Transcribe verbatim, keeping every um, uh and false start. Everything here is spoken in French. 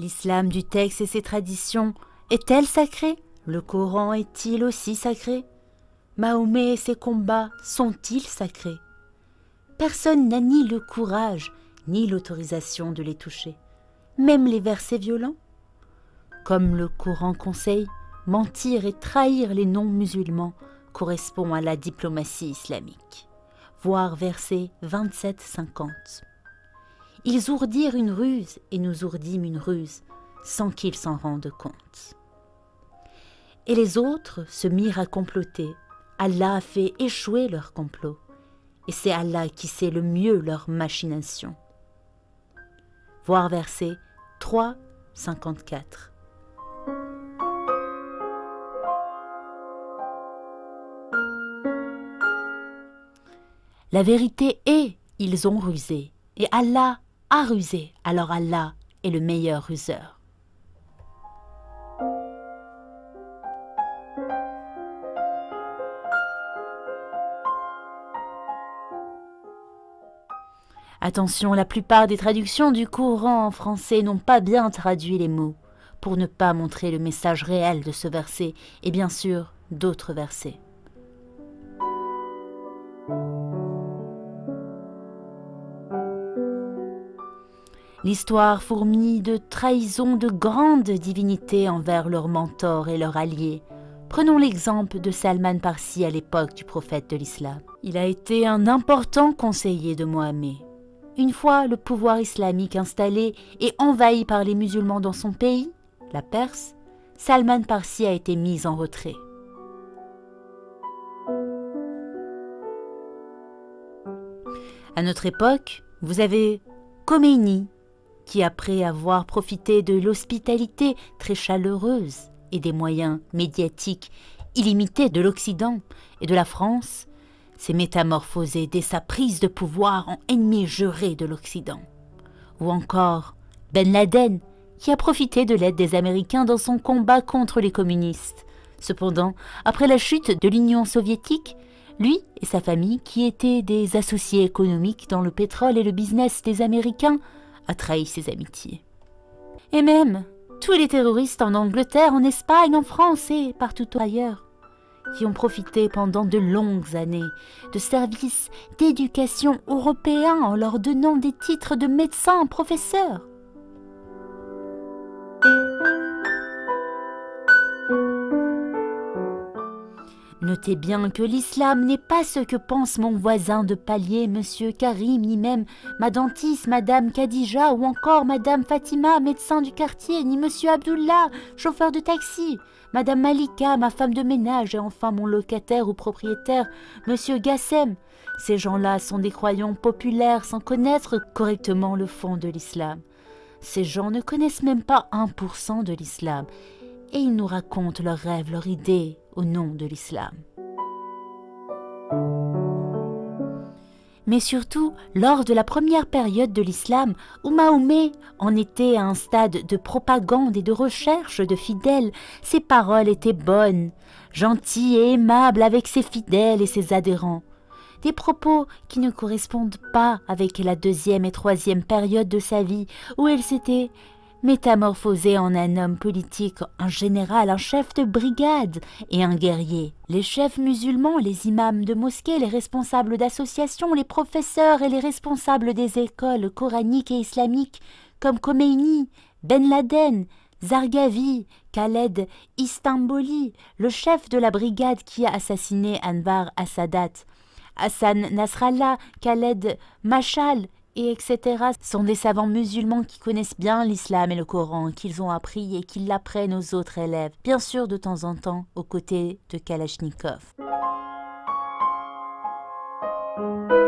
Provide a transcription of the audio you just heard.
L'islam du texte et ses traditions est-elle sacrée? Le Coran est-il aussi sacré? Mahomet et ses combats sont-ils sacrés? Personne n'a ni le courage ni l'autorisation de les toucher, même les versets violents. Comme le Coran conseille, mentir et trahir les non-musulmans correspond à la diplomatie islamique. Voir versets vingt-sept cinquante. Ils ourdirent une ruse et nous ourdîmes une ruse, sans qu'ils s'en rendent compte. Et les autres se mirent à comploter. Allah a fait échouer leur complot, et c'est Allah qui sait le mieux leur machination. Voir verset trois cinquante-quatre. La vérité est, ils ont rusé, et Allah a rusé, alors Allah est le meilleur ruseur. Attention, la plupart des traductions du Coran en français n'ont pas bien traduit les mots, pour ne pas montrer le message réel de ce verset, et bien sûr d'autres versets. L'histoire fourmille de trahisons de grandes divinités envers leurs mentors et leurs alliés. Prenons l'exemple de Salman Parsi à l'époque du prophète de l'islam. Il a été un important conseiller de Mohammed. Une fois le pouvoir islamique installé et envahi par les musulmans dans son pays, la Perse, Salman Parsi a été mis en retrait. À notre époque, vous avez Khomeini, qui après avoir profité de l'hospitalité très chaleureuse et des moyens médiatiques illimités de l'Occident et de la France, s'est métamorphosé dès sa prise de pouvoir en ennemi juré de l'Occident. Ou encore Ben Laden, qui a profité de l'aide des Américains dans son combat contre les communistes. Cependant, après la chute de l'Union soviétique, lui et sa famille, qui étaient des associés économiques dans le pétrole et le business des Américains, a trahi ses amitiés. Et même tous les terroristes en Angleterre, en Espagne, en France et partout ailleurs, qui ont profité pendant de longues années de services d'éducation européens en leur donnant des titres de médecins, professeurs. Notez bien que l'islam n'est pas ce que pense mon voisin de palier, monsieur Karim, ni même ma dentiste, madame Khadija, ou encore madame Fatima, médecin du quartier, ni monsieur Abdullah, chauffeur de taxi, madame Malika, ma femme de ménage, et enfin mon locataire ou propriétaire, monsieur Gassem. Ces gens-là sont des croyants populaires sans connaître correctement le fond de l'islam. Ces gens ne connaissent même pas un pour cent de l'islam, et ils nous racontent leurs rêves, leurs idées, au nom de l'islam. Mais surtout, lors de la première période de l'islam, où Mahomet en était à un stade de propagande et de recherche de fidèles, ses paroles étaient bonnes, gentilles et aimables avec ses fidèles et ses adhérents. Des propos qui ne correspondent pas avec la deuxième et troisième période de sa vie, où elle s'était métamorphosé en un homme politique, un général, un chef de brigade et un guerrier. Les chefs musulmans, les imams de mosquées, les responsables d'associations, les professeurs et les responsables des écoles coraniques et islamiques comme Khomeini, Ben Laden, Zarqawi, Khaled Istanbuli, le chef de la brigade qui a assassiné Anwar al-Sadat, Hassan Nasrallah, Khaled Mashal, et et cetera sont des savants musulmans qui connaissent bien l'islam et le Coran, qu'ils ont appris et qui l'apprennent aux autres élèves, bien sûr de temps en temps aux côtés de Kalachnikov.